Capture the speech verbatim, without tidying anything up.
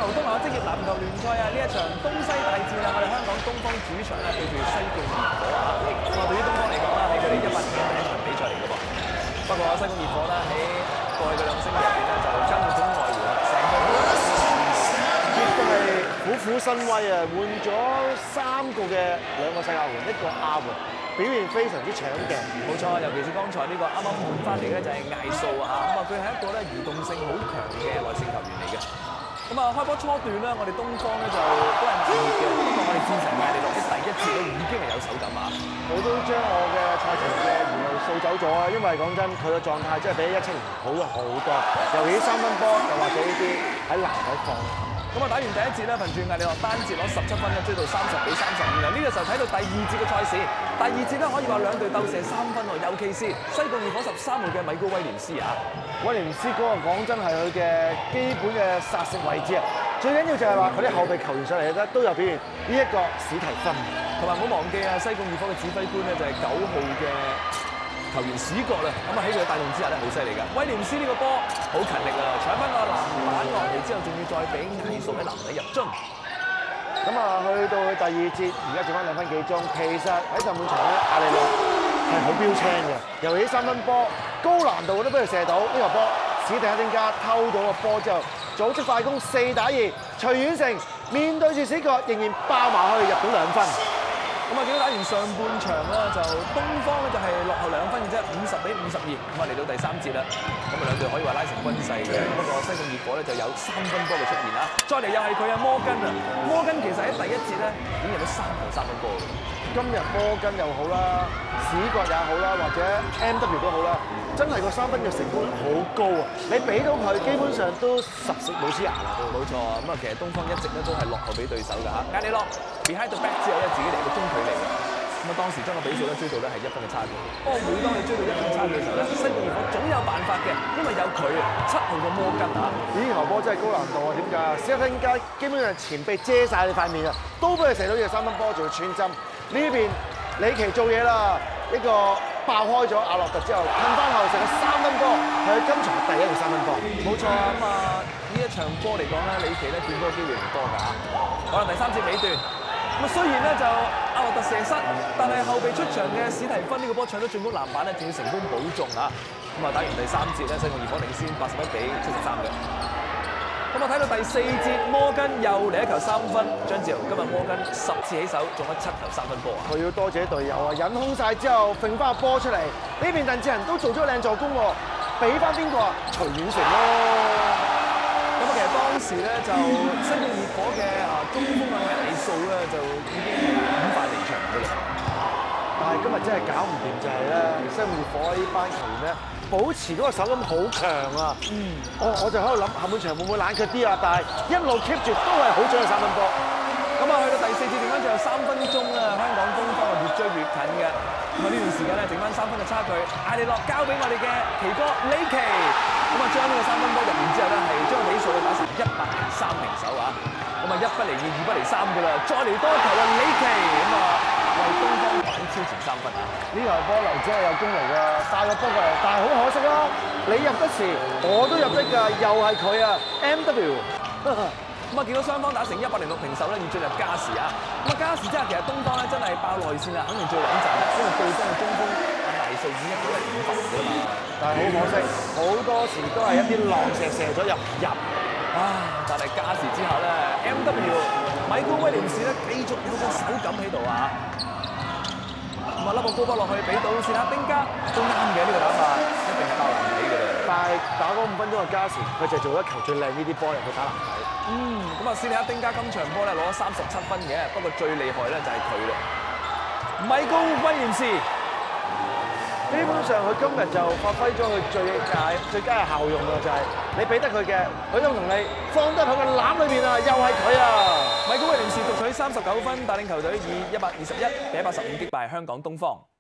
牛東南亞職業籃球聯賽啊，呢一場東西大戰啊，我哋香港東方主場啊對住西貢熱火啊。咁啊，對於東方嚟講啦，係佢哋一八年嘅第一場比賽嚟嘅噃。不過西貢熱火啦，喺過去嘅兩星期入邊咧，就根本外援啦，成個亦都係虎虎生威啊！換咗三個嘅兩個世界援，一個亞援，表現非常之搶鏡。 冇錯，尤其是剛才呢個啱啱換翻嚟嘅就係艾素啊，咁啊佢係一個咧移動性好強嘅內線球員嚟嘅。咁啊開波初段咧，我哋東方咧就都係慢熱嘅，不過我哋戰神艾利諾喺第一節咧已經係有手感啊！ 佢都將我嘅賽程嘅沿路掃走咗啊！因為講真，佢嘅狀態真係比一七年好咗好多，尤其三分波又或者呢啲喺籃底放。 咁啊打完第一節咧，憑住艾利諾單節攞十七分咧，追到三十比三十五啦！呢個時候睇到第二節嘅賽事，第二節咧可以話兩隊鬥射三分喎，尤其是西貢熱火十三號嘅米高威廉斯啊！ 威廉斯嗰個講真係佢嘅基本嘅殺食位置啊！最緊要就係話佢啲後備球員上嚟咧都有表現，呢一個史提芬，同埋唔好忘記啊，西貢熱火嘅指揮官咧就係九號嘅球員史國啦，咁啊喺佢嘅帶動之下咧好犀利㗎。威廉斯呢個波好勤力啊，搶翻個籃板落嚟之後，仲要再俾艾素喺籃底入樽。咁啊去到第二節，而家剩翻兩分幾鐘，其實喺上半場咧，艾利諾係好標青嘅，尤其三分波高難度都俾佢射到呢個波。史蒂芬加偷到個波之後，組織快攻四打二，徐遠成面對住史國仍然爆埋去入到兩分。 咁啊，見到打完上半場啦，就東方咧就係落後兩分嘅啫，五十比五十二。咁啊嚟到第三節啦，咁啊兩隊可以話拉成均勢嘅。不過西貢熱火咧就有三分波嘅出現啦。再嚟又係佢啊摩根啊，摩根其實喺第一節咧已經入咗三球三分波嘅。 今日摩根又好啦，史國也好啦，或者 M W 都好啦，真係個三分嘅成功率好高啊！你俾到佢，基本上都十食冇黐牙啦。 冇錯啊，咁啊其實東方一直咧都係落後俾對手㗎嚇。艾利諾 behind the back 之後咧，自己嚟個中距離嘅。咁啊當時將個比數咧追到咧係一分嘅差距。不過每當你追到一分差距嘅時候咧，西貢熱火總有辦法嘅，因為有佢啊，七號嘅摩根啊。 呢球波真係高難度啊！點解啊？史蒂芬加基本上前臂遮晒你塊面啊，都俾佢射到隻三分波，仲要穿針。呢邊李奇做嘢啦，呢個爆開咗阿諾特之後，褪翻後成個三分波，係佢今場第一個三分波。 冇錯啊，咁啊呢一場波嚟講咧，李奇咧見到嘅機會唔多㗎嚇。可能第三節尾段，咁啊雖然咧就阿諾特射失，但係後備出場嘅史提芬呢個波搶到進攻籃板咧，仲要成功保中啊！咁啊打完第三節咧，西貢熱火領先八十一比七十三嘅。咁啊睇到第四節，摩根又嚟一球三分，張志豪今日摩根十次起手中咗七球三分波啊！ 佢要多謝隊友啊，引空晒之後揈翻個波出嚟，呢邊鄧志仁都做咗靚助攻喎，俾翻邊個啊？徐遠成咯。 咁啊其實當時咧就西貢熱火嘅啊中鋒啊艾素咧就已經係五塊離場㗎啦。 但係今日真係搞唔掂就係咧，西貢熱火呢班球員咧，保持嗰個手感好強啊！嗯，我我就喺度諗下半場會唔會冷卻啲啊？但係一路 keep 住都係好準嘅三分波。 咁啊去到第四節剩翻最後三分鐘啦，香港東方啊越追越近嘅。咁啊呢段時間咧剩翻三分嘅差距，艾利諾交俾我哋嘅奇哥李奇，咁啊將呢個三分波入完之後咧係將比數打成一百零三平手啊！咁啊一不離二，二不離三㗎啦，再嚟多球啊李奇咁啊！為東方反超前三分啊！ 呢球波流真係有功勞㗎，帶個波過嚟，但係好可惜啦！你入得時，我都入得㗎，又係佢啊 M W。 咁啊見到雙方打成一百零六平手咧，要進入加時啊！咁啊加時之後，其實東方咧真係爆內線啦，肯定最穩陣啦，因為對方嘅中鋒阿艾素已經一早係五分㗎嘛。 但係好可惜，好多時都係一啲浪射射咗入唔入。 啊！但係加時之後咧 ，M W 米高威廉士咧繼續有個手感喺度啊！咁啊，粒個高波落去俾到史塔丁加都啱嘅呢個打法，一定係爆籃底嘅啦。 但係打嗰五分鐘嘅加時，佢就做一球最靚呢啲波入去打籃底。 嗯，咁啊，史塔丁加今場波咧攞咗三十七分嘅，不過最厲害咧就係佢啦，米高威廉士。 基本上佢今日就發揮咗佢最佳最佳嘅效用啊！就係你俾得佢嘅，佢都同你放得佢嘅籃裏邊啊！又係佢啊！ 米高威廉士獨取三十九分，帶領球隊以一百二十一比一百十五擊敗香港東方。